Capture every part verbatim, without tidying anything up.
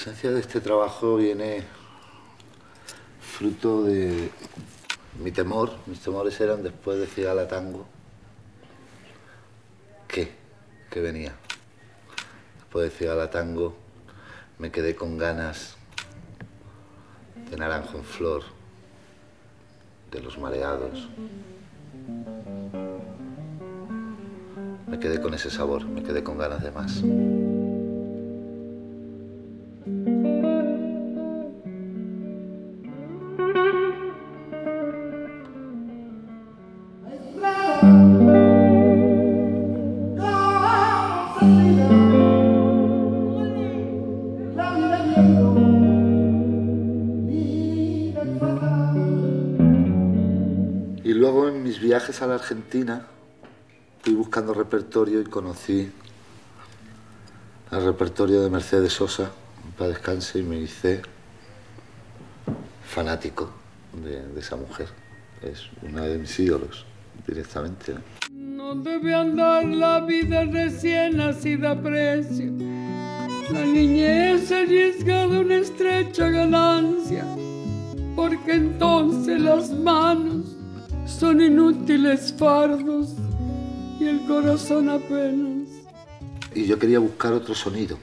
esencia de este trabajo viene fruto de mi temor. Mis temores eran después de Cigala Tango. ¿Qué? ¿Qué venía? Después de Cigala Tango me quedé con ganas de Naranjo en Flor, de Los Mareados. Me quedé con ese sabor, me quedé con ganas de más. Y luego en mis viajes a la Argentina fui buscando repertorio y conocí el repertorio de Mercedes Sosa, para descanse, y me hice fanático de, de esa mujer. Es una de mis ídolos, directamente. No debe andar la vida recién nacida a precio. La niñez arriesga de una estrecha ganancia, porque entonces las manos son inútiles fardos y el corazón apenas. Y yo quería buscar otro sonido,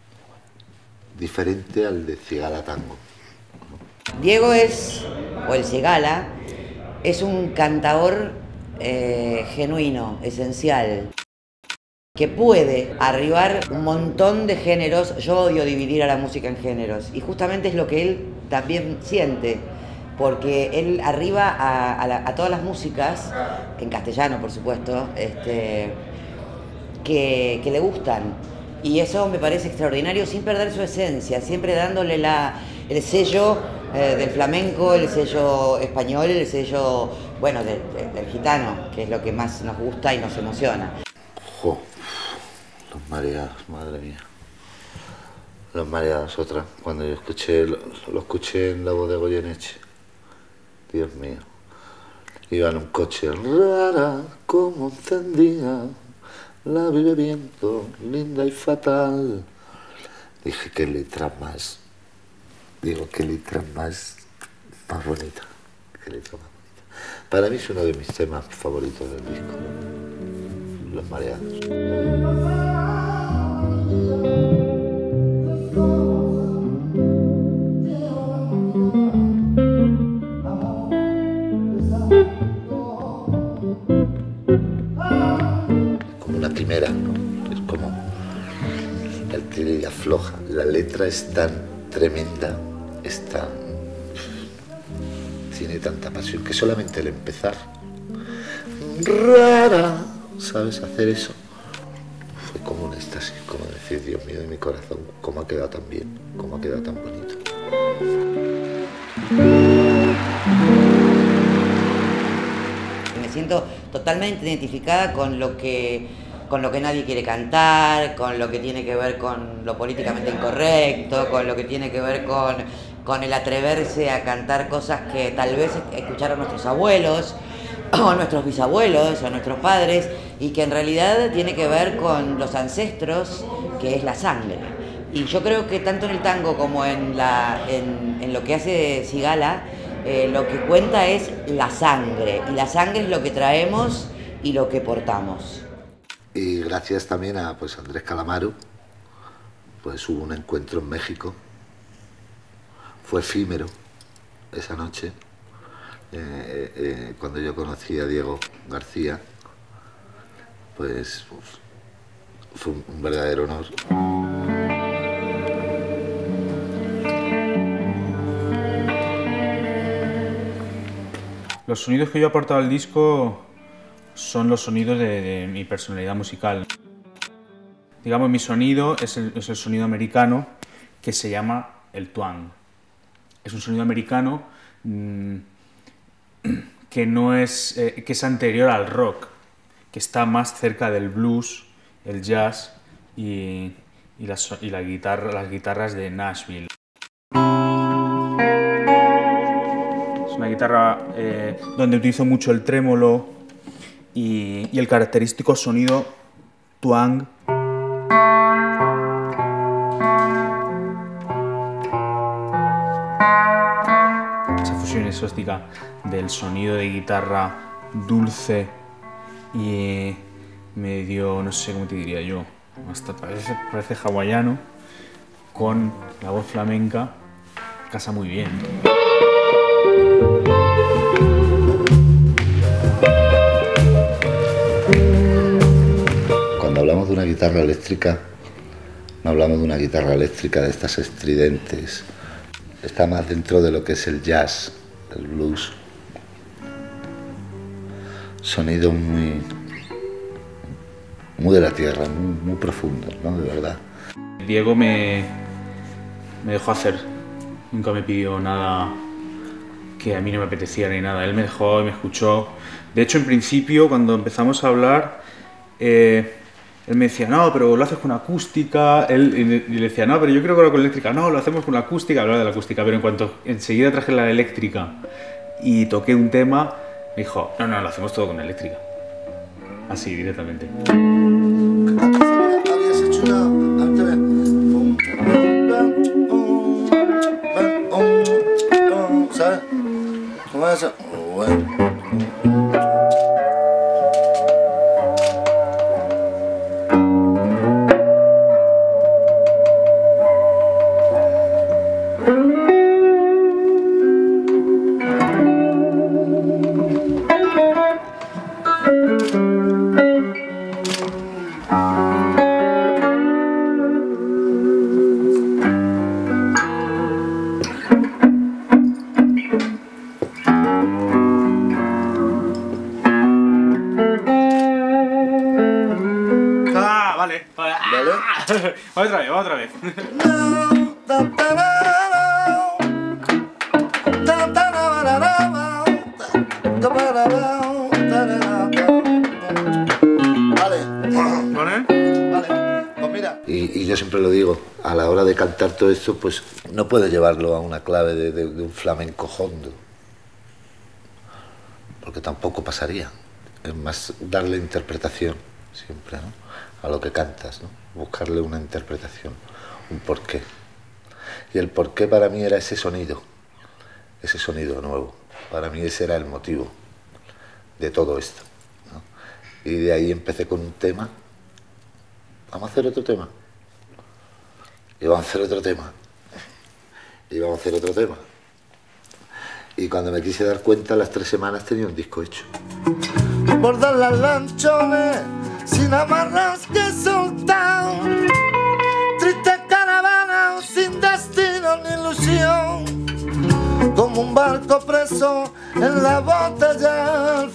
diferente al de Cigala Tango. Diego es, o el Cigala, es un cantador eh, genuino, esencial, que puede arribar un montón de géneros. Yo odio dividir a la música en géneros, y justamente es lo que él también siente, porque él arriba a, a, la, a todas las músicas, en castellano por supuesto, este, que, que le gustan, y eso me parece extraordinario, sin perder su esencia, siempre dándole la, el sello eh, del flamenco, el sello español, el sello, bueno, de, de, del gitano, que es lo que más nos gusta y nos emociona. Jo, Los Mareados, madre mía. Los Mareados, otra. Cuando yo escuché, lo, lo escuché en la voz de Goyeneche. Dios mío. Iba en un coche, rara como encendida, la vive viento, linda y fatal. Dije, qué letra más, digo, qué letra más, más bonita, qué letra más bonita. Para mí es uno de mis temas favoritos del disco, Los Mareados. Primera, ¿no? Es como el tira y afloja. La letra es tan tremenda, es tan, tiene tanta pasión que solamente el empezar, rara, ¿sabes? Hacer eso fue como un éxtasis, como decir, Dios mío de mi corazón, cómo ha quedado tan bien, cómo ha quedado tan bonito. Me siento totalmente identificada con lo que con lo que nadie quiere cantar, con lo que tiene que ver con lo políticamente incorrecto, con lo que tiene que ver con, con el atreverse a cantar cosas que tal vez escucharon nuestros abuelos, o nuestros bisabuelos, o nuestros padres, y que en realidad tiene que ver con los ancestros, que es la sangre. Y yo creo que tanto en el tango como en, la, en, en lo que hace Cigala, eh, lo que cuenta es la sangre, y la sangre es lo que traemos y lo que portamos. Y gracias también a pues, Andrés Calamaro, pues hubo un encuentro en México, fue efímero esa noche, eh, eh, cuando yo conocí a Diego García, pues uf, fue un, un verdadero honor. Los sonidos que yo he aportado al disco son los sonidos de, de mi personalidad musical. Digamos, mi sonido es el, es el sonido americano, que se llama el twang. Es un sonido americano mmm, que, no es, eh, que es anterior al rock, que está más cerca del blues, el jazz y, y, las, y la guitarra, las guitarras de Nashville. Es una guitarra eh, donde utilizo mucho el trémolo y, y el característico sonido twang. exótica del sonido de guitarra dulce y medio, no sé cómo te diría yo, hasta parece, parece hawaiano, con la voz flamenca, casa muy bien. Cuando hablamos de una guitarra eléctrica, no hablamos de una guitarra eléctrica de estas estridentes. Está más dentro de lo que es el jazz, el blues. Sonidos muy, muy de la tierra, muy, muy profundos, ¿no? De verdad. Diego me, me dejó hacer. Nunca me pidió nada que a mí no me apetecía ni nada. Él me dejó y me escuchó. De hecho, en principio, cuando empezamos a hablar, eh, él me decía, no, pero lo haces con acústica. Él y le, y le decía, no, pero yo creo que lo con eléctrica. No, lo hacemos con acústica. Hablaba de la acústica, pero en cuanto enseguida traje la eléctrica y toqué un tema, me dijo, no, no, lo hacemos todo con eléctrica. Así, directamente. Habías hecho una... Antes de... ¿Sabes? ¿Cómo es eso? Vale, vale. ¿Vale? Otra vez, otra vez. ¿Vale? Vale. Pues mira. Y, y yo siempre lo digo, a la hora de cantar todo esto, pues no puedes llevarlo a una clave de, de, de un flamenco hondo. Porque tampoco pasaría. Es más darle interpretación siempre, ¿no? A lo que cantas, ¿no? Buscarle una interpretación, un porqué. Y el porqué para mí era ese sonido, ese sonido nuevo. Para mí ese era el motivo de todo esto, ¿no? Y de ahí empecé con un tema. Vamos a hacer otro tema. Y vamos a hacer otro tema. Y vamos a hacer otro tema. Y cuando me quise dar cuenta, a las tres semanas tenía un disco hecho. Bordar las lanchones sin amarras que soltar, triste caravana sin destino ni ilusión, como un barco preso en la botella al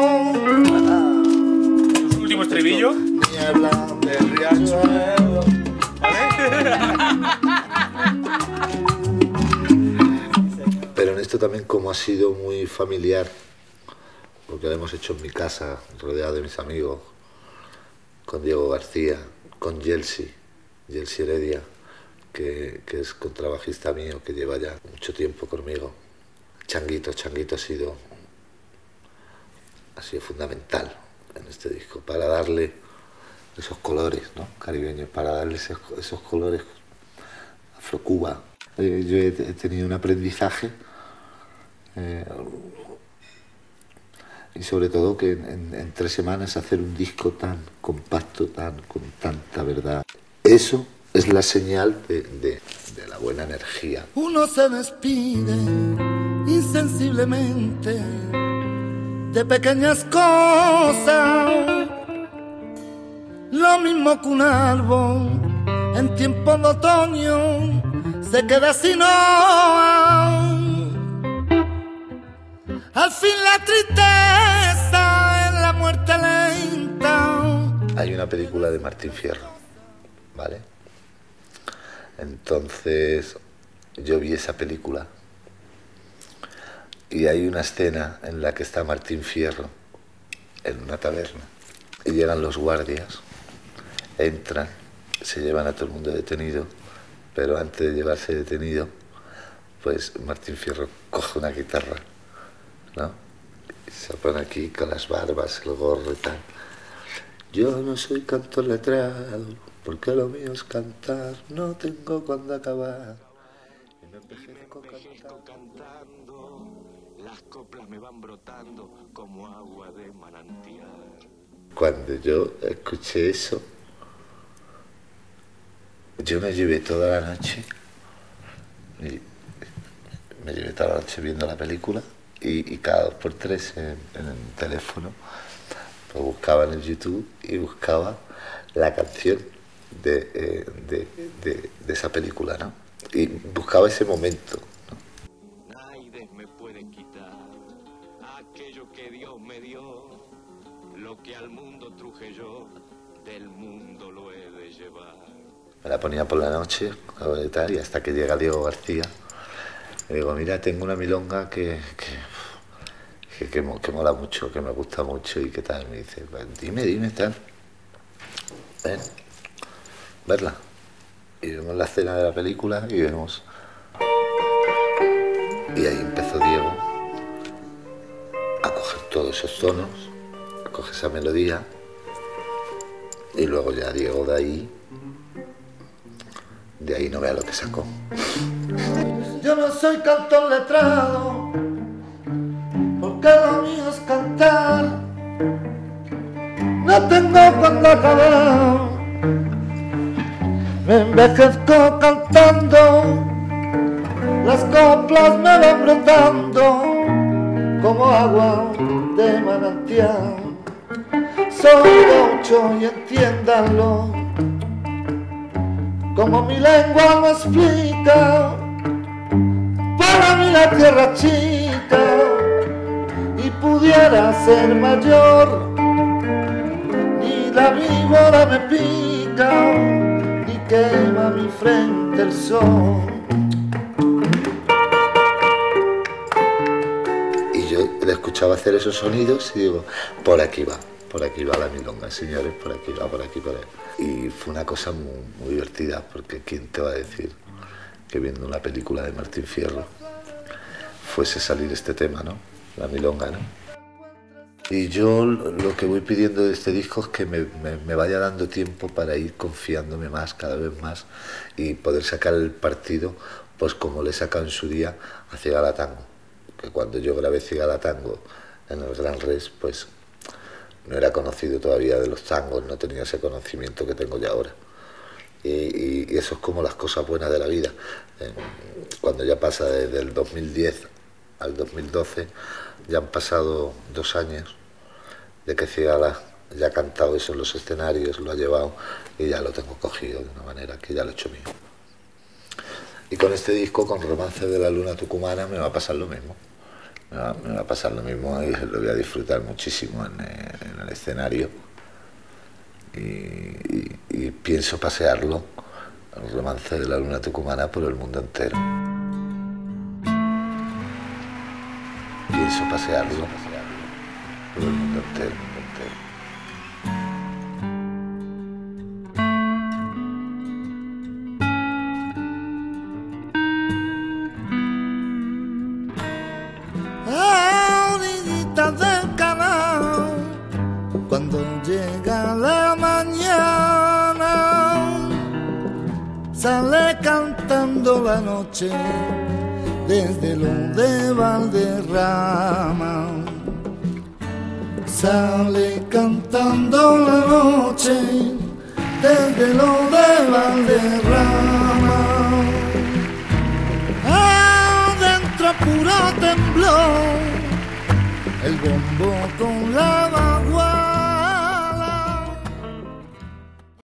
figón. Los últimos estribillos. Niebla del riachuelo. Pero en esto también, como ha sido muy familiar, porque lo hemos hecho en mi casa, rodeado de mis amigos, con Diego García, con Yelsi, Yelsi Heredia, que, que es contrabajista mío, que lleva ya mucho tiempo conmigo. Changuito, Changuito ha sido, ha sido fundamental en este disco, para darle esos colores, ¿no? Caribeños, para darle esos, esos colores afrocuba. Eh, yo he, he tenido un aprendizaje eh, y sobre todo que en, en, en tres semanas hacer un disco tan compacto, tan con tanta verdad. Eso es la señal de, de, de la buena energía. Uno se despide insensiblemente de pequeñas cosas, lo mismo que un árbol en tiempo de otoño se queda sin hoja. Al fin la tristeza es la muerte lenta. Hay una película de Martín Fierro, ¿vale? Entonces yo vi esa película y hay una escena en la que está Martín Fierro en una taberna y llegan los guardias, entran, se llevan a todo el mundo detenido, pero antes de llevarse detenido, pues Martín Fierro coge una guitarra, ¿no? Y se pone aquí con las barbas, el gorro y tal. Yo no soy cantor letrado, porque lo mío es cantar, no tengo cuándo acabar. Y me empecé cantando Las coplas me van brotando como agua de manantial. Cuando yo escuché eso, yo me llevé toda la noche, y me llevé toda la noche viendo la película y, y cada dos por tres en, en el teléfono pues buscaba en el YouTube y buscaba la canción de, eh, de, de, de esa película, ¿no? Y buscaba ese momento, ¿no? Nadie me puede quitar aquello que Dios me dio, lo que al mundo truje yo, del mundo lo he de llevar. Me la ponía por la noche, algo de tal, y hasta que llega Diego García, le digo, mira, tengo una milonga que, que, que, que, que mola mucho, que me gusta mucho y qué tal. Me dice, pues, dime, dime, tal. Ven, verla. Y vemos la escena de la película y vemos... Y ahí empezó Diego a coger todos esos tonos, a coger esa melodía, y luego ya Diego de ahí... De ahí no vea lo que sacó. Yo no soy cantor letrado, porque lo mío es cantar. No tengo cuando acabar. Me envejezco cantando, las coplas me van brotando como agua de manantial. Soy gaucho y entiéndanlo, como mi lengua lo explica, para mí la tierra chica, y pudiera ser mayor, ni la víbora me pica, ni quema mi frente el sol. Y yo le escuchaba hacer esos sonidos y digo, por aquí va. Por aquí va la milonga, señores, por aquí va, por aquí, por ahí. Y fue una cosa muy, muy divertida, porque ¿quién te va a decir que viendo una película de Martín Fierro fuese salir este tema, ¿no? La milonga, ¿no? Y yo lo que voy pidiendo de este disco es que me, me, me vaya dando tiempo para ir confiándome más, cada vez más, y poder sacar el partido, pues como le he sacado en su día a Cigala Tango. Que cuando yo grabé Cigala Tango en el Gran Res, pues... no era conocido todavía de los tangos, no tenía ese conocimiento que tengo ya ahora. Y, y, y eso es como las cosas buenas de la vida. Eh, cuando ya pasa desde el dos mil diez al dos mil doce, ya han pasado dos años de que Cigala ya ha cantado eso en los escenarios, lo ha llevado y ya lo tengo cogido de una manera que ya lo he hecho mío. Y con este disco, con Romance de la Luna Tucumana, me va a pasar lo mismo. Me va, me va a pasar lo mismo y lo voy a disfrutar muchísimo en, en el escenario y, y, y pienso pasearlo, el Romance de la Luna Tucumana, por el mundo entero. Pienso pasearlo por el mundo entero, mundo entero. Del canal, cuando llega la mañana, sale cantando la noche desde lo de Valderrama. Sale cantando la noche desde lo de Valderrama. Adentro puro temblor, el bombo con la